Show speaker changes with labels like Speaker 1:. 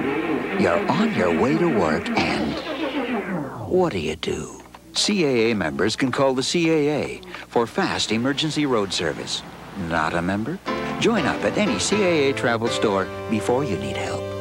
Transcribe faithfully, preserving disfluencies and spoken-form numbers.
Speaker 1: You're on your way to work and what do you do? C A A members can call the C A A for fast emergency road service. Not a member? Join up at any C A A travel store before you need help.